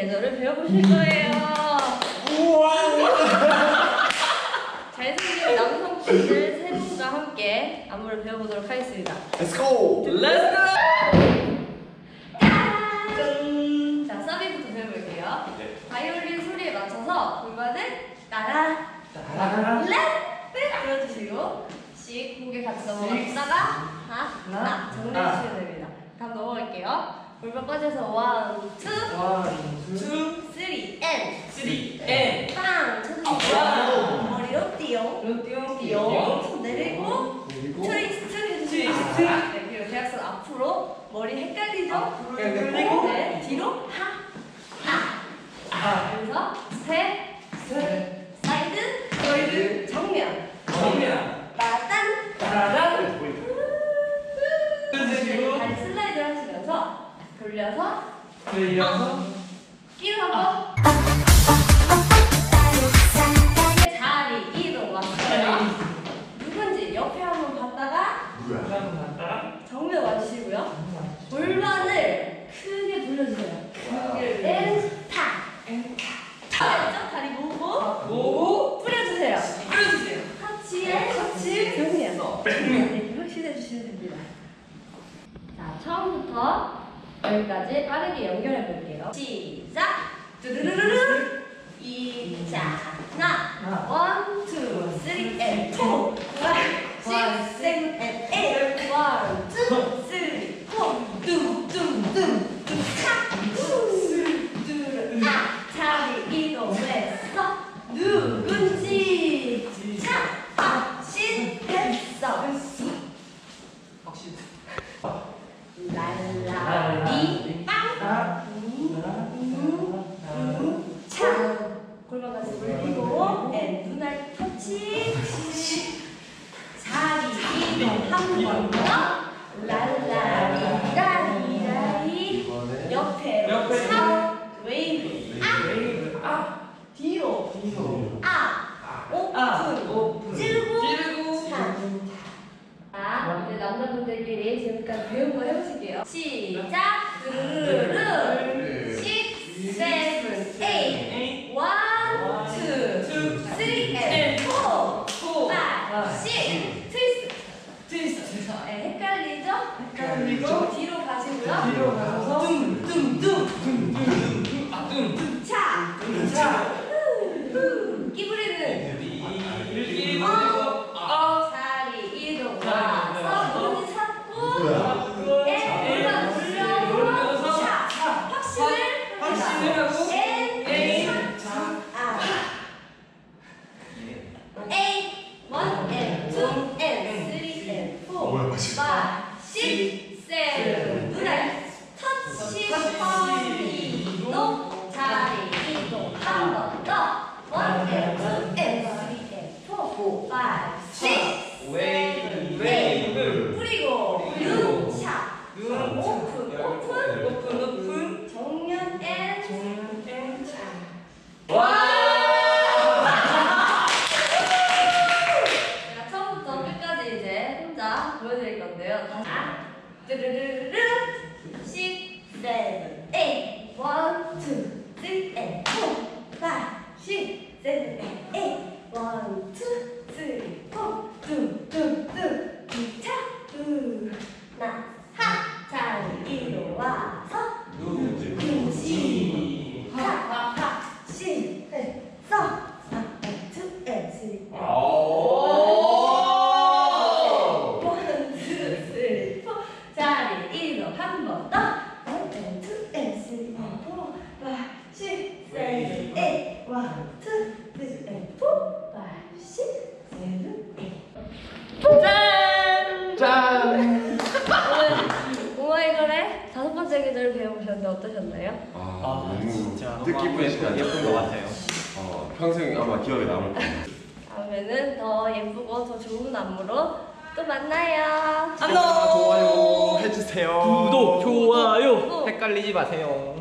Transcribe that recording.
계절을 배워보실 거예요. 우와! 잘생긴 남성분들 세 분과 함께 안무를 배워보도록 하겠습니다. Let's go! Let's go! 자, 서비부터 배워볼게요. 네. 바이올린 소리에 맞춰서 골반을 따라 따라라라. 렛! 불러주시고 씩 고개 같이 넘어갔다가 하나 정리해주시면 됩니다. 다음 넘어갈게요. 골반 꺼져서 원, 투, 쓰리, 앤 빵! 쳐주시고 머리로 띠용 손 내리고 트위스트 해주시고 네, 그리고 대각선 앞으로 머리 헷갈리죠? 그리고 네, 뒤로 그래서 셋 사이드 정면 따단 다리 슬라이드 하시면서 돌려서 끼우 한번 자리 이동 왔어요. 누군지 옆에 한번 봤다가 정면 와주시고요. 골반을 크게 돌려주세요. 엔타 다리 모으고 뿌려주세요. 터치 정면 이렇게 확실해 주시면 됩니다. 자, 처음부터 여기까지 빠르게 연결해 볼게요. 시작! 뚜루루루루 이잖아 원, 투, 쓰리, 앤 포 파이브, 식스, 세븐, 앤 에잇 원, 투, 쓰리, 포 뚱뚱뚱 뚱착 자리 이동했어 누군지 확신했어 랄라리 빵 차 골반 같이 돌리고 눈알 터치 자리 이동 한 번 더 랄라리 라리라리 옆에로 차 웨이브 뒤로 오픈 찌르고 자, 이제 남자분들끼리 지금까지 배운 거 해보실게요. 시작! 르르르르 6, 7, 8 1, 2, 3, and 4 5, 6 트위스트 헷갈리죠? 뒤로 가시고요. 둥차 끼부리는 자리 이동 와서 눈이 찾고 골반 돌려서 확신을 하고 one and two and three and four five six seven 눈알 터치 허리로 자리 이동 한 번 더 one and two and three and four five six seven eight 뿌리고 눈차 오픈 정면 앤 와! 제가 처음부터 끝까지 이제 혼자 보여드릴 건데요. 뚜루루루루 6, 7, 8 1, 2, 3, and 4 5, 6, 7, 8 1, 2, 3, 4 뚱뚱뚱 기차 하 자리 이로 와서 눈치 확신했어 2, 3, 1, 2, 3, 4 자리 이동 한 번 더 1, 2, 3, 4 5, 6, 7, 8 1, 2, 3, 4 5, 6, 7, 8 짠! 오마이걸의 5번째 계절을 배워보셨는데 어떠셨나요? 너무 진짜 뜻깊은 예쁜 것 같아요. 평생 아마 기억에 남을 거예요. 다음에는 더 예쁘고 더 좋은 안무로 또 만나요. 좋아요 해주세요. 구독, 좋아요. 헷갈리지 마세요.